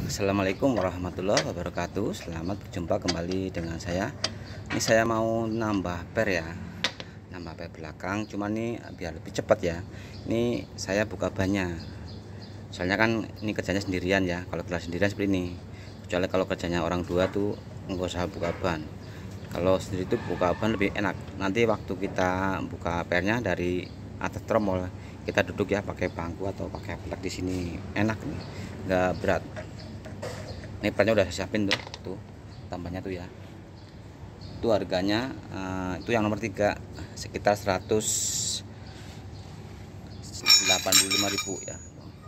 Assalamualaikum warahmatullahi wabarakatuh. Selamat berjumpa kembali dengan saya. Ini saya mau nambah per ya, nambah per belakang. Cuma nih biar lebih cepat ya. Ini saya buka bannya. Soalnya kan ini kerjanya sendirian ya. Kalau kerja sendirian seperti ini. Kecuali kalau kerjanya orang dua tuh nggak usah buka ban. Kalau sendiri tuh buka ban lebih enak. Nanti waktu kita buka pernya dari atas tromol, kita duduk ya pakai bangku atau pakai pelek di sini, enak nih, nggak berat. Ini pernya udah saya siapin tuh tambahnya tuh ya. Itu harganya itu yang nomor 3 sekitar 185.000 ya.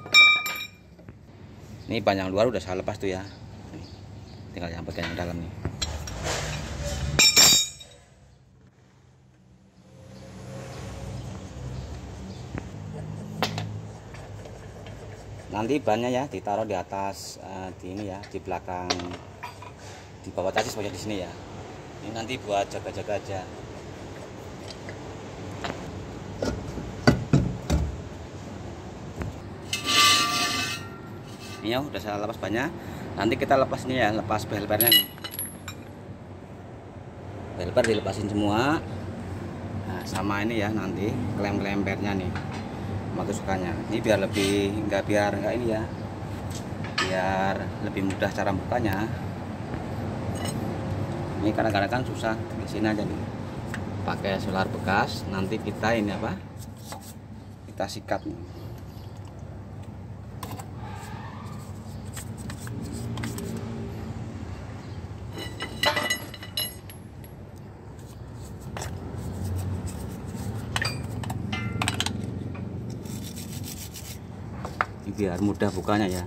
Ini ban yang luar udah saya lepas tuh ya. Nih, tinggal yang bagian yang dalam nih. Nanti bannya ya ditaruh di atas di ini ya, di belakang, di bawah chassis pokoknya di sini ya. Ini nanti buat jaga-jaga aja. Ini ya udah saya lepas bannya. Nanti kita lepas ini ya, lepas belpernya nih. Belper dilepasin semua. Nah, sama ini ya nanti klem-klem pernya nih. Sukanya ini biar lebih biar enggak ini ya, biar lebih mudah cara bukanya. Ini kadang-kadang kan susah, di sini aja nih pakai solar bekas. Nanti kita ini apa, kita sikat nih. Biar mudah bukanya ya.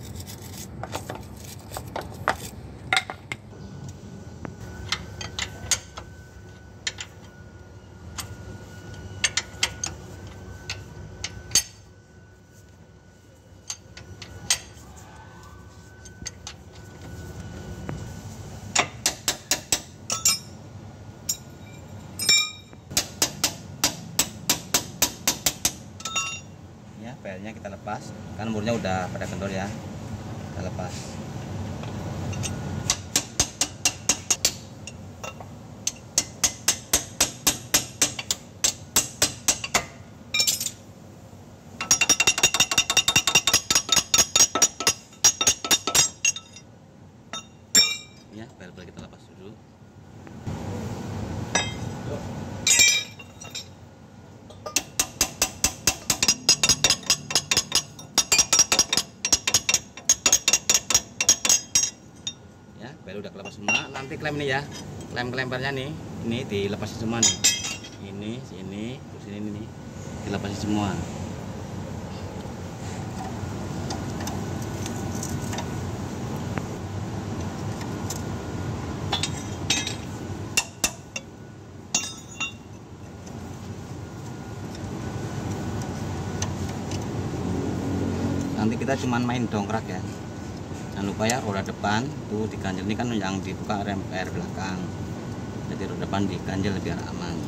Pelnya kita lepas, kan murnya udah pada kendor ya, kita lepas. Ya, pel kita lepas dulu. Bel udah kelepas semua. Nanti klem ini ya, klem-klempernya nih, ini dilepasin semua nih. Ini, sini, terus ini nih, dilepasin semua. Nanti kita cuman main dongkrak ya. Jangan lupa ya, roda depan tuh diganjel. Ini kan yang dibuka rem belakang, jadi roda depan diganjel biar aman.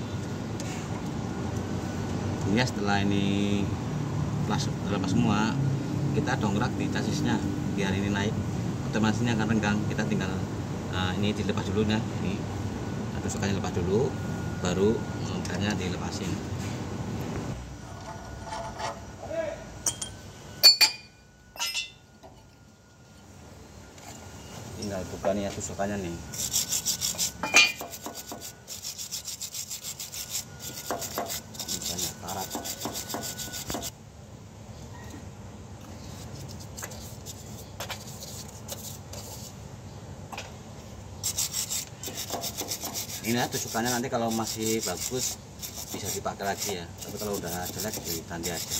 Ini ya, setelah ini lepas semua, kita dongkrak di chassisnya biar ini naik. Otomatis ini akan renggang. Kita tinggal ini dilepas dulu ya. Ini tusuknya lepas dulu, baru pelnya dilepasin. Tinggal buka nih ya tusukannya nih. Banyak karat. Ini ya tusukannya, nanti kalau masih bagus bisa dipakai lagi ya. Tapi kalau udah jelek diganti aja.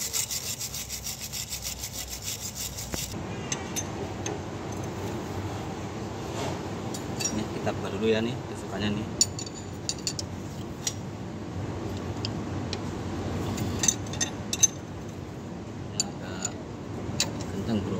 Kita buka dulu ya nih tusukannya nih. Ini agak kenceng bro.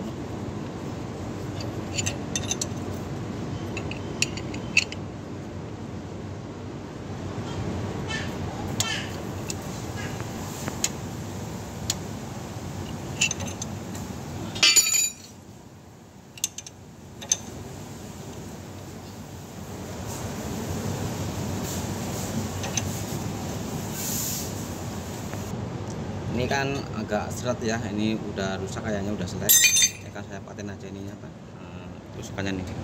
Ini kan agak seret ya, ini udah rusak kayaknya, udah selek. Ya kan saya paten aja ininya Pak. Tusukannya nih.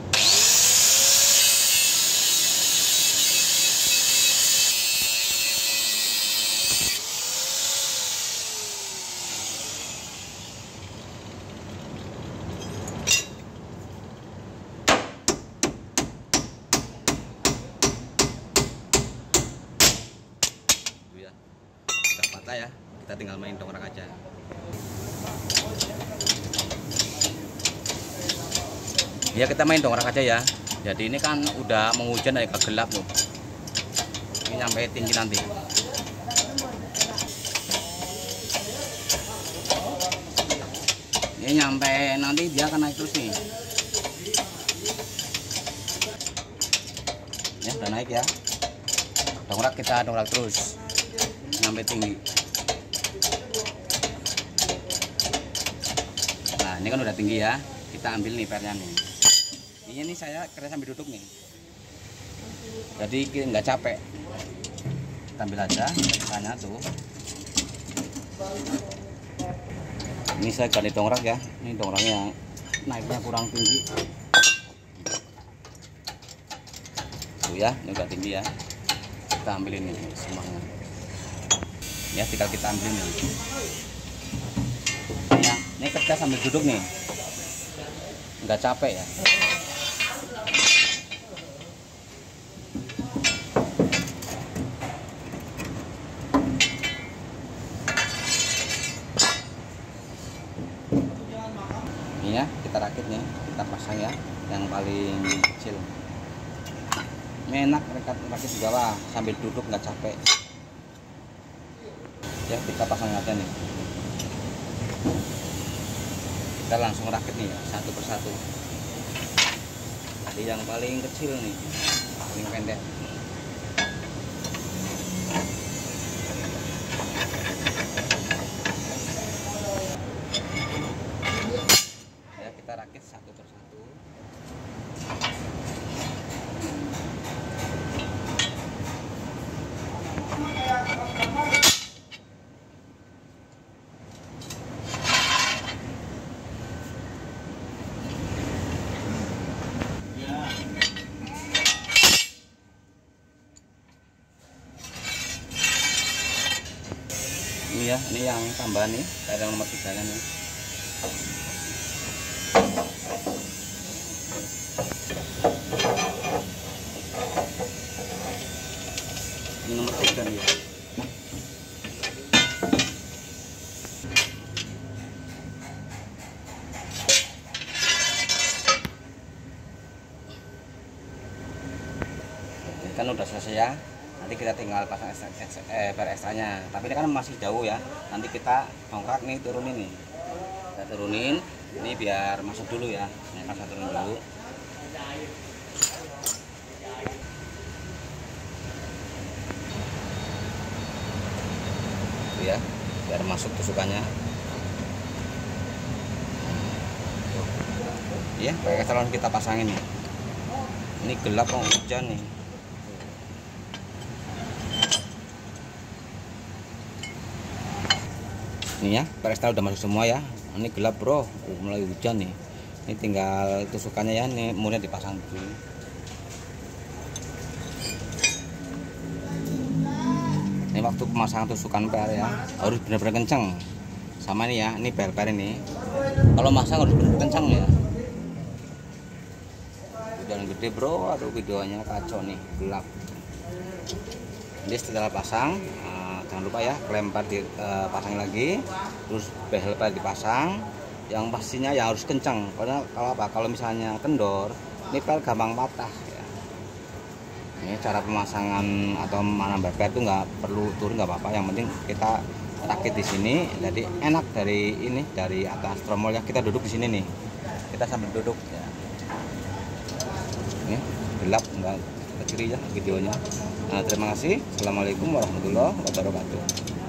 Udah patah ya, kita tinggal main dongkrak aja. Ya kita main dongkrak aja ya. Jadi ini kan udah mau hujan, agak gelap loh. Ini nyampe tinggi nanti. Ini nyampe nanti dia akan naik terus nih. Ya udah naik ya. Dongkrak, kita dongkrak terus sampai tinggi. Nah ini kan udah tinggi ya, kita ambil nih pernya nih. Ini saya kerja sambil duduk nih, jadi nggak capek. Kita ambil aja pernya tuh. Ini saya ganti dongkrak ya, ini dongkraknya naiknya kurang tinggi tuh ya, ini udah tinggi ya. Kita ambil ini semuanya ya, tinggal kita ambil nih ya. Ini kerja sambil duduk nih, nggak capek ya. Ini ya, kita rakit nih, kita pasang ya yang paling kecil. Ini enak rakit juga lah, sambil duduk nggak capek ya. Kita pasang aja nih, kita langsung rakit nih ya, satu persatu. Tadi yang paling kecil nih, paling pendek. Ya kita rakit satu persatu. Ini ya, ini yang tambahan nih, kayak nomor 3 kan nih. Ini nomor 3 nih ya. Ini kan udah selesai ya. Nanti kita tinggal pasang per ekstranya, tapi ini kan masih jauh ya. Nanti kita dongkrak nih, turunin nih, kita turunin ini biar masuk dulu ya. Ini kan saya turun dulu tuh ya, biar masuk tusukannya ya. Pakai salon kita pasangin nih. Ini gelap, mau hujan nih. Ini ya, perestal udah masuk semua ya. Ini gelap bro, mulai hujan nih. Ini tinggal tusukannya ya, ini mulai dipasang dulu. Ini waktu pemasangan tusukan per ya, harus benar-benar kencang. Sama nih ya, ini per ini. Kalau masang harus benar-benar kencang ya. Hujan gede bro, aduh videonya kacau nih, gelap. Ini setelah pasang, jangan lupa ya, klem dipasang lagi, terus behel dipasang. Yang pastinya yang harus kencang, karena kalau misalnya kendor, ini pel gampang patah ya. Ini cara pemasangan atau menambah pel itu nggak perlu turun, nggak apa-apa, yang penting kita rakit di sini. Jadi enak dari atas tromol ya, kita duduk di sini nih, kita sambil duduk ya. Ini gelap, nggak ke kiri ya videonya. Nah, terima kasih. Assalamualaikum warahmatullahi wabarakatuh.